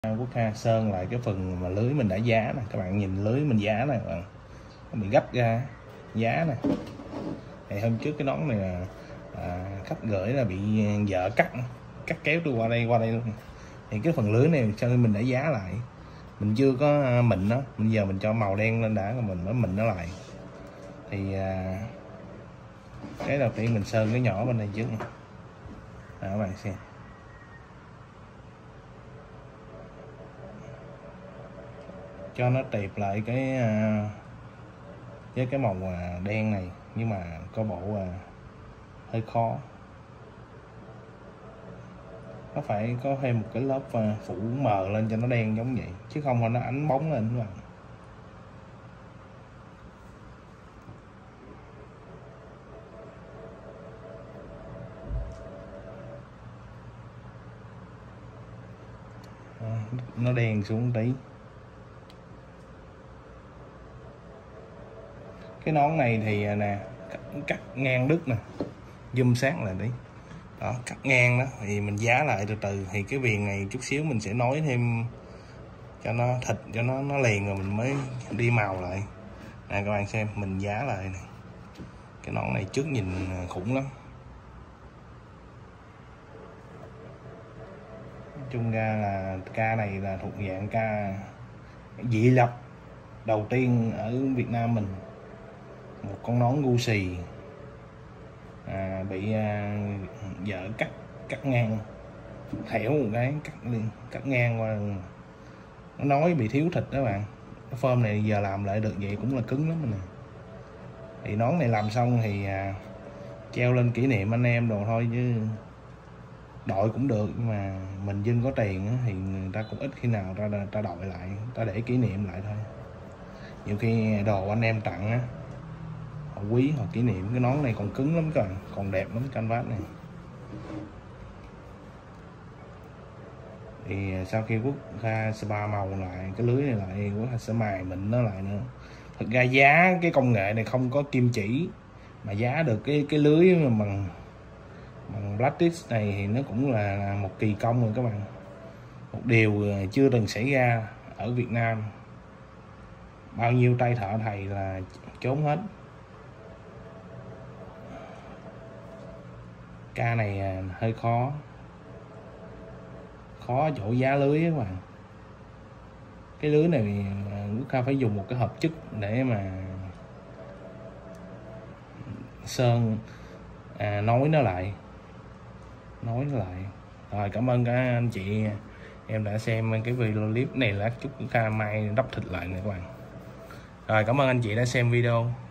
Quốc Kha sơn lại cái phần mà lưới mình đã giá nè, các bạn nhìn lưới mình giá này, bạn bị gấp ra giá nè. Thì hôm trước cái nón này là khách gửi là bị vợ cắt kéo tôi qua đây luôn. Thì cái phần lưới này cho nên mình đã giá lại, mình chưa có mịn nó, bây giờ mình cho màu đen lên đã rồi mình mới mịn nó lại. Thì cái đầu tiên mình sơn cái nhỏ bên này trước nha. Các bạn xem cho nó tiệp lại cái với cái màu đen này, nhưng mà có bộ hơi khó, nó phải có thêm một cái lớp phủ mờ lên cho nó đen giống vậy, chứ không thôi nó ánh bóng lên các bạn. Nó đen xuống tí. Cái nón này thì nè, cắt ngang đứt nè, zoom sát lại đi đó, cắt ngang đó thì mình giá lại từ từ. Thì cái viền này chút xíu mình sẽ nối thêm cho nó thịt, cho nó liền rồi mình mới đi màu lại nè. Các bạn xem mình giá lại nè, cái nón này trước nhìn khủng lắm. Nói chung ra là ca này là thuộc dạng ca dị lập đầu tiên ở Việt Nam mình. Một con nón Gucci bị vợ cắt ngang, thẻo một cái cắt ngang qua, nó nói bị thiếu thịt đó bạn. Cái form này giờ làm lại được vậy cũng là cứng lắm nè. Thì nón này làm xong thì treo lên kỷ niệm anh em đồ thôi, chứ đội cũng được, nhưng mà mình dưng có tiền thì người ta cũng ít khi nào ta đội lại, ta để kỷ niệm lại thôi. Nhiều khi đồ anh em tặng á, họ quý, họ kỷ niệm. Cái nón này còn cứng lắm các bạn, còn đẹp lắm canvas này. Thì sau khi Quốc Kha spa màu lại cái lưới này lại, Quốc Kha sẽ mài mịn nó lại nữa. Thực ra giá cái công nghệ này không có kim chỉ mà giá được cái lưới mà bằng plastic này thì nó cũng là một kỳ công rồi các bạn. Một điều chưa từng xảy ra ở Việt Nam, bao nhiêu tay thợ thầy là trốn hết. Ca này hơi khó chỗ giá lưới các bạn. Cái lưới này Quốc Kha phải dùng một cái hợp chất để mà sơn nối nó lại. Rồi cảm ơn các anh chị em đã xem cái video clip này. Lát chút Quốc Kha mai đắp thịt lại nè các bạn. Rồi cảm ơn anh chị đã xem video.